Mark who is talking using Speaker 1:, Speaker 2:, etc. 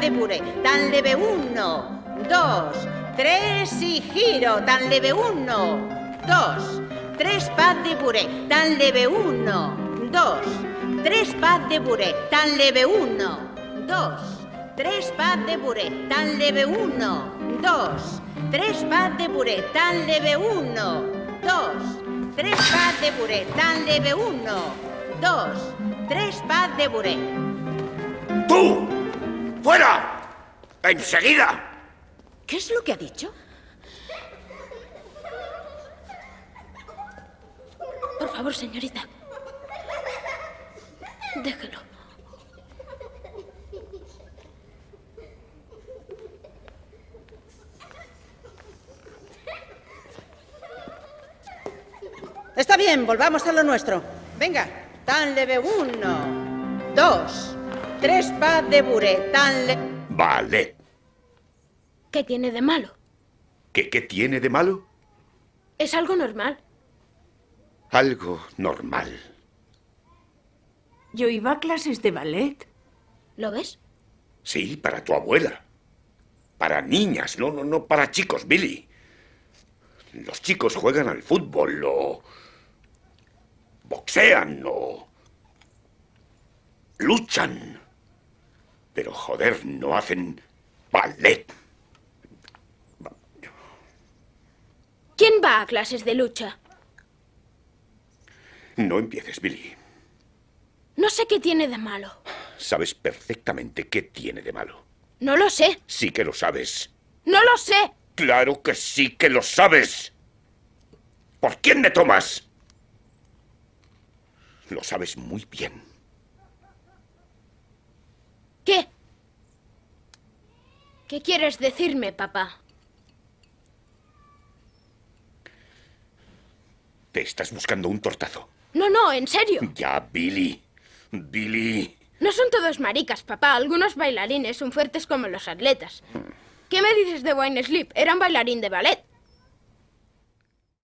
Speaker 1: de puré, tan leve 1, 2, 3 y giro, tan leve 1, 2, 3 pas de puré, tan leve 1, 2, 3 pas de puré, tan leve 1, 2, 3 pas de puré, tan leve 1, 2, 3 pas de puré, tan leve 1, 2, 3 pas de puré, tan leve 1, 2, 3 pas de puré.
Speaker 2: ¡Tú! ¡Fuera! ¡Enseguida!
Speaker 1: ¿Qué es lo que ha dicho?
Speaker 3: Por favor, señorita. Déjelo.
Speaker 1: Está bien, volvamos a lo nuestro. Venga, tan leve 1, 2, 3 pas de puré, tan leve...
Speaker 2: Ballet.
Speaker 3: ¿Qué tiene de malo?
Speaker 2: ¿Qué tiene de malo?
Speaker 3: Es algo normal.
Speaker 2: Algo normal.
Speaker 4: Yo iba a clases de ballet.
Speaker 3: ¿Lo ves?
Speaker 2: Sí, para tu abuela. Para niñas, no para chicos, Billy. Los chicos juegan al fútbol o boxean o luchan. Pero, joder, no hacen ballet.
Speaker 3: ¿Quién va a clases de lucha?
Speaker 2: No empieces, Billy.
Speaker 3: No sé qué tiene de malo.
Speaker 2: Sabes perfectamente qué tiene de malo.
Speaker 3: No lo sé.
Speaker 2: Sí que lo sabes.
Speaker 3: ¡No lo sé!
Speaker 2: ¡Claro que sí que lo sabes! ¿Por quién me tomas? Lo sabes muy bien.
Speaker 3: ¿Qué? ¿Qué quieres decirme, papá?
Speaker 2: Te estás buscando un tortazo.
Speaker 3: No, en serio.
Speaker 2: Ya, Billy. Billy.
Speaker 3: No son todos maricas, papá. Algunos bailarines son fuertes como los atletas. ¿Qué me dices de Wayne Sleep? Era un bailarín de ballet.